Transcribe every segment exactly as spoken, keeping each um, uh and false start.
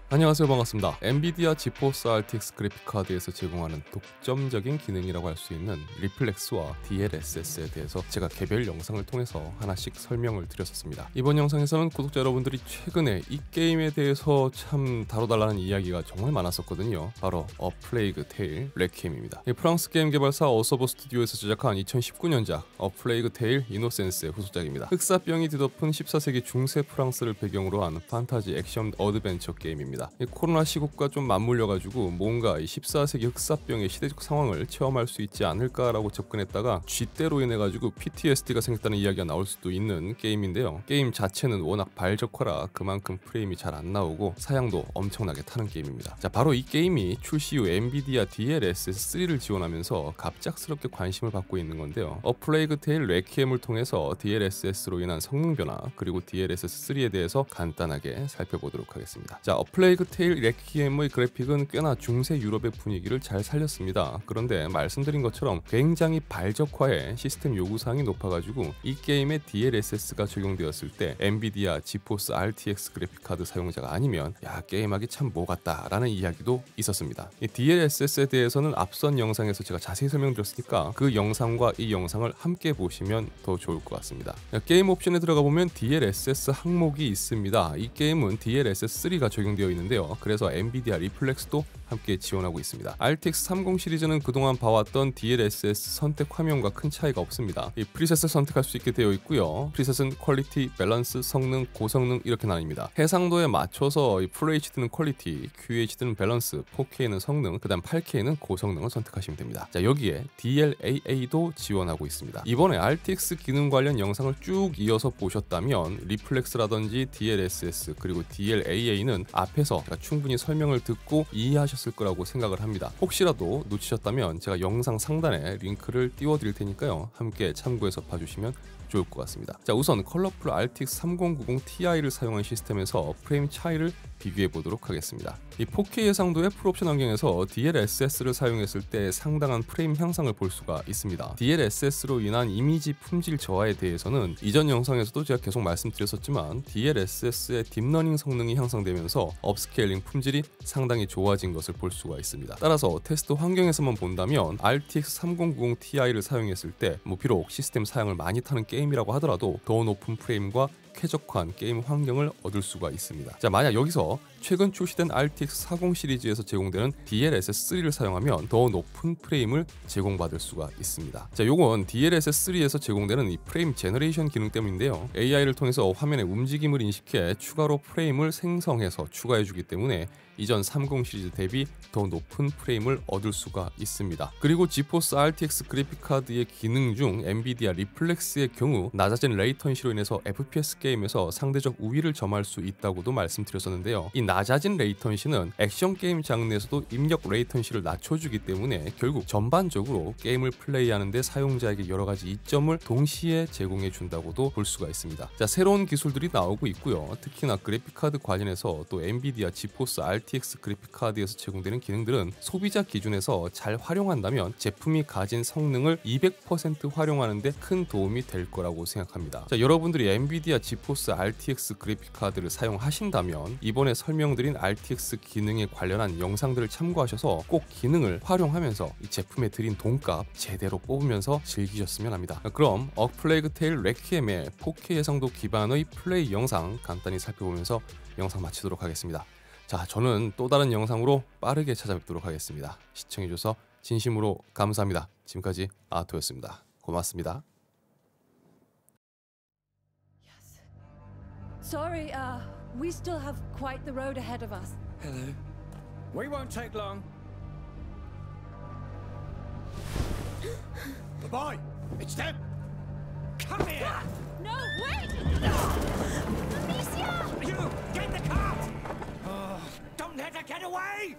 안녕하세요, 반갑습니다. 엔비디아 지포스 알티엑스 그래픽카드에서 제공하는 독점적인 기능이라고 할 수 있는 리플렉스와 디엘에스에스에 대해서 제가 개별 영상을 통해서 하나씩 설명을 드렸었습니다. 이번 영상에서는 구독자 여러분들이 최근에 이 게임에 대해서 참 다뤄달라는 이야기가 정말 많았었거든요. 바로 어 플레이그 테일 레퀴엠입니다. 프랑스 게임 개발사 어서버 스튜디오에서 제작한 이천십구 년작 어 플레이그 테일 이노센스의 후속작입니다. 흑사병이 뒤덮은 십사 세기 중세 프랑스를 배경으로 한 판타지 액션 어드벤처 게임입니다. 이 코로나 시국과 좀 맞물려가지고 뭔가 이 십사 세기 흑사병의 시대적 상황을 체험할 수 있지 않을까라고 접근했다가 쥐때로 인해가지고 피티에스디가 생겼다는 이야기가 나올 수도 있는 게임인데요. 게임 자체는 워낙 발적화라 그만큼 프레임이 잘 안 나오고 사양도 엄청나게 타는 게임입니다. 자, 바로 이 게임이 출시 후 엔비디아 디엘에스에스 쓰리를 지원하면서 갑작스럽게 관심을 받고 있는 건데요. 어 플레이그 테일 레퀴엠을 통해서 디엘에스에스로 인한 성능 변화 그리고 디엘에스에스 쓰리에 대해서 간단하게 살펴보도록 하겠습니다. 자, 어 플레이그 테일 레퀴엠의 그래픽은 꽤나 중세 유럽의 분위기를 잘 살렸습니다. 그런데 말씀드린 것처럼 굉장히 발적화에 시스템 요구사항이 높아가지고 이 게임에 디엘에스에스가 적용되었을 때 엔비디아 지포스 알티엑스 그래픽카드 사용자가 아니면 야 게임하기 참 뭐같다 라는 이야기도 있었습니다. 이 디엘에스에스에 대해서는 앞선 영상에서 제가 자세히 설명드렸으니까 그 영상과 이 영상을 함께 보시면 더 좋을 것 같습니다. 게임 옵션에 들어가 보면 디엘에스에스 항목이 있습니다. 이 게임은 디엘에스에스 쓰리가 적용되어 있는데요. 그래서 엔비디아 리플렉스도 함께 지원하고 있습니다. 알티엑스 삼십 시리즈는 그동안 봐왔던 디엘에스에스 선택 화면과 큰 차이가 없습니다. 이 프리셋을 선택할 수 있게 되어 있고요. 프리셋은 퀄리티, 밸런스, 성능, 고성능 이렇게 나뉩니다. 해상도에 맞춰서 이 풀에이치디는 퀄리티, 큐에이치디는 밸런스, 포케이는 성능, 그 다음 팔 케이는 고성능을 선택하시면 됩니다. 자, 여기에 디엘에이에이도 지원하고 있습니다. 이번에 알티엑스 기능 관련 영상을 쭉 이어서 보셨다면 리플렉스라든지 디엘에스에스 그리고 디엘에이에이는 앞에서 제가 충분히 설명을 듣고 이해하셨을 거라고 생각을 합니다. 혹시라도 놓치셨다면 제가 영상 상단에 링크를 띄워드릴 테니까요. 함께 참고해서 봐주시면 좋을 것 같습니다. 자, 우선 컬러풀 알티엑스 삼공구공 티아이를 사용한 시스템에서 프레임 차이를 비교해 보도록 하겠습니다. 이 포케이 해상도의 풀옵션 환경에서 디엘에스에스를 사용했을 때 상당한 프레임 향상을 볼 수가 있습니다. 디엘에스에스로 인한 이미지 품질 저하에 대해서는 이전 영상에서도 제가 계속 말씀드렸었지만 디엘에스에스의 딥러닝 성능이 향상되면서 업스케일링 품질이 상당히 좋아진 것을 볼 수가 있습니다. 따라서 테스트 환경에서만 본다면 알티엑스 삼공구공 티아이를 사용했을 때 뭐 비록 시스템 사양을 많이 타는 게임이라고 하더라도 더 높은 프레임과 쾌적한 게임 환경을 얻을 수가 있습니다. 자, 만약 여기서 최근 출시된 알티엑스 사십 시리즈에서 제공되는 디엘에스에스 쓰리를 사용하면 더 높은 프레임을 제공받을 수가 있습니다. 자, 요건 디엘에스에스 쓰리에서 제공되는 이 프레임 제너레이션 기능 때문인데요. 에이아이를 통해서 화면의 움직임을 인식해 추가로 프레임을 생성해서 추가해주기 때문에 이전 삼십 시리즈 대비 더 높은 프레임을 얻을 수가 있습니다. 그리고 지포스 알티엑스 그래픽카드의 기능 중 엔비디아 리플렉스의 경우 낮아진 레이턴시로 인해서 에프피에스 게임에서 상대적 우위를 점할 수 있다고도 말씀드렸었는데요. 이 낮아진 레이턴시는 액션 게임 장르에서도 입력 레이턴시를 낮춰주기 때문에 결국 전반적으로 게임을 플레이하는데 사용자에게 여러가지 이점을 동시에 제공해준다고도 볼 수가 있습니다. 자, 새로운 기술들이 나오고 있고요. 특히나 그래픽카드 관련해서 또 엔비디아 지포스 알티엑스 그래픽카드에서 제공되는 기능들은 소비자 기준에서 잘 활용한다면 제품이 가진 성능을 이백 퍼센트 활용하는데 큰 도움이 될 거라고 생각합니다. 자, 여러분들이 엔비디아 지포스 알티엑스 그래픽카드를 사용하신다면 이번에 설명드린 알티엑스 기능에 관련한 영상들을 참고하셔서 꼭 기능을 활용하면서 이 제품에 드린 돈값 제대로 뽑으면서 즐기셨으면 합니다. 그럼 어 플레이그 테일 레퀴엠의 포케이 해상도 기반의 플레이 영상 간단히 살펴보면서 영상 마치도록 하겠습니다. 자, 저는 또 다른 영상으로 빠르게 찾아뵙도록 하겠습니다. 시청해주셔서 진심으로 감사합니다. 지금까지 아토였습니다. 고맙습니다. Sorry, uh, we still have quite the road ahead of us. Hello. We won't take long. Goodbye. It's them. Come here. No, wait! Amicia! You get the cart. Oh, don't let her get away.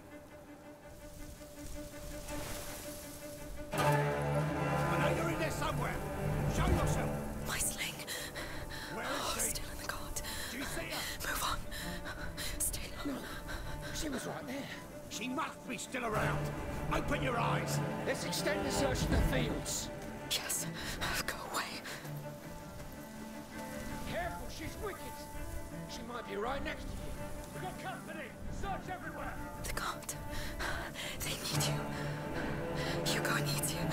I know you're in there somewhere. Show yourself. My sling. Where is Oh, she? still in the cart. Do you see her? Move on. Stay low. She was right there. She must be still around. Open your eyes. Let's extend the search to the fields. Yes. Go away. Careful, She's wicked. She might be right next to you. We got company. Search everywhere. The guard. They need you. Hugo needs you.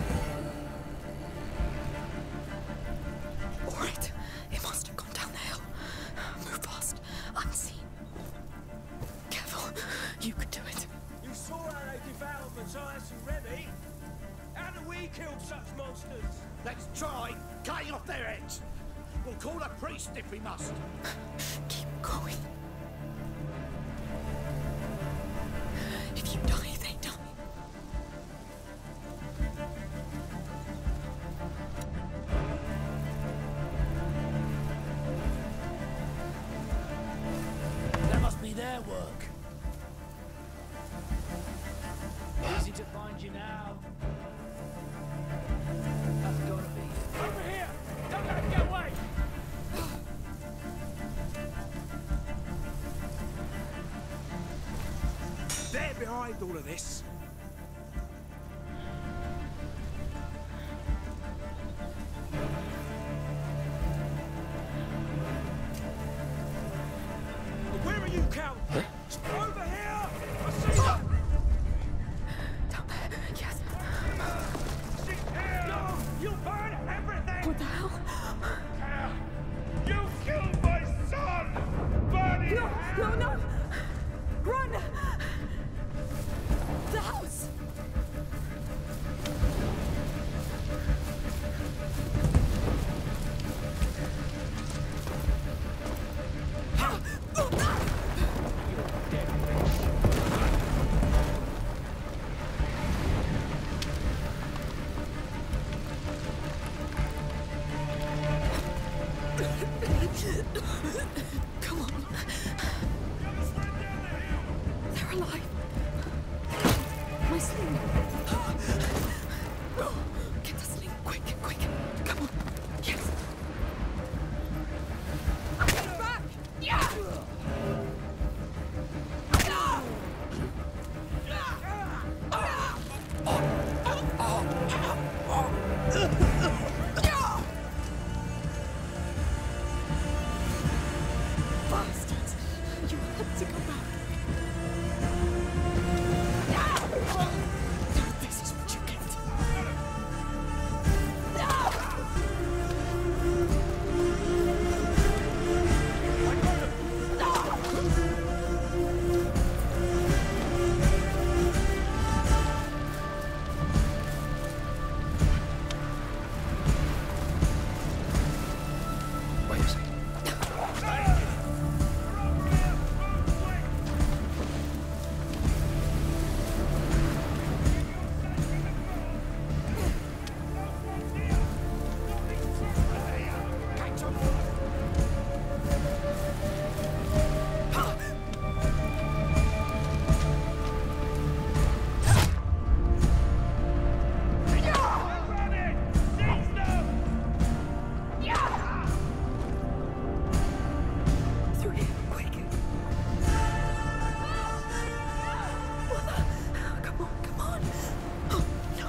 All right. It must have gone down the hill. Move fast. Unseen. Careful. You can do it. You saw how they devoured Matthias and Remy. How do we kill such monsters? Let's try cutting off their heads. We'll call a priest if we must. Keep going. If you die, they die. That must be their work. Easy to find you now. How's it going to be? Over here! Don't let him get away! They're behind all of this. Where are you, Cal? Huh? Over here! I see you! Down there. Yes. She's here! No! You burn everything! What the hell? Cal! You killed my son! Burn it! No, no, no! Run! The house! Come on. They're alive. My sling. Get the sling, quick, quick. Come on. Yes. Get back! Yeah! Bastards! You had to go back. This is what you get. Wait a second. Through here, quick. Mother, come on, come on. Oh, no.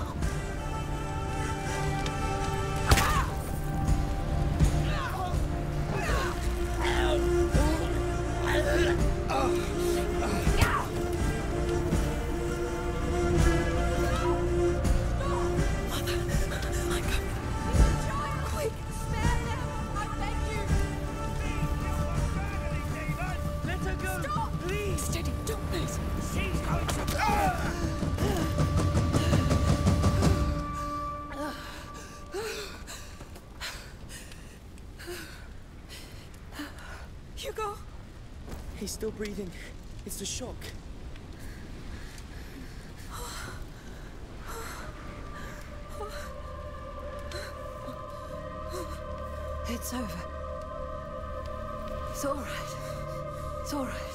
Mother, I'm coming. Quick. Spare them! I beg you! Let her go! Stop! Please! Steady, don't miss. She's going to... Hugo. He's still breathing. It's the shock. It's over. It's all right. It's all right.